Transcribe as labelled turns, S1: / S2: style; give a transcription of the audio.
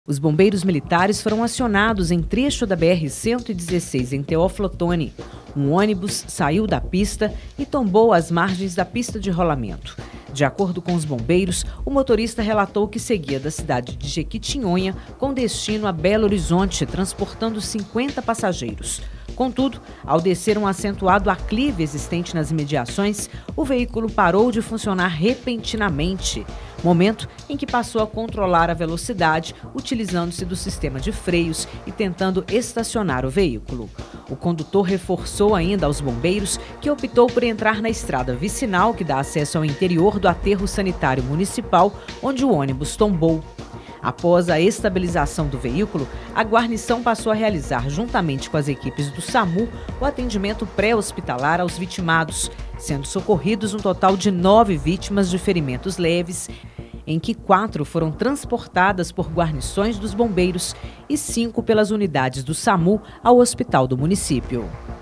S1: Os bombeiros militares foram acionados em trecho da BR-116 em Teófilo Otoni. Um ônibus saiu da pista e tombou às margens da pista de rolamento. De acordo com os bombeiros, o motorista relatou que seguia da cidade de Jequitinhonha com destino a Belo Horizonte, transportando 50 passageiros. Contudo, ao descer um acentuado aclive existente nas imediações, o veículo parou de funcionar repentinamente, momento em que passou a controlar a velocidade, utilizando-se do sistema de freios e tentando estacionar o veículo. O condutor reforçou ainda aos bombeiros que optou por entrar na estrada vicinal que dá acesso ao interior do aterro sanitário municipal, onde o ônibus tombou. Após a estabilização do veículo, a guarnição passou a realizar, juntamente com as equipes do SAMU, o atendimento pré-hospitalar aos vitimados, sendo socorridos um total de 9 vítimas de ferimentos leves, em que 4 foram transportadas por guarnições dos bombeiros e 5 pelas unidades do SAMU ao hospital do município.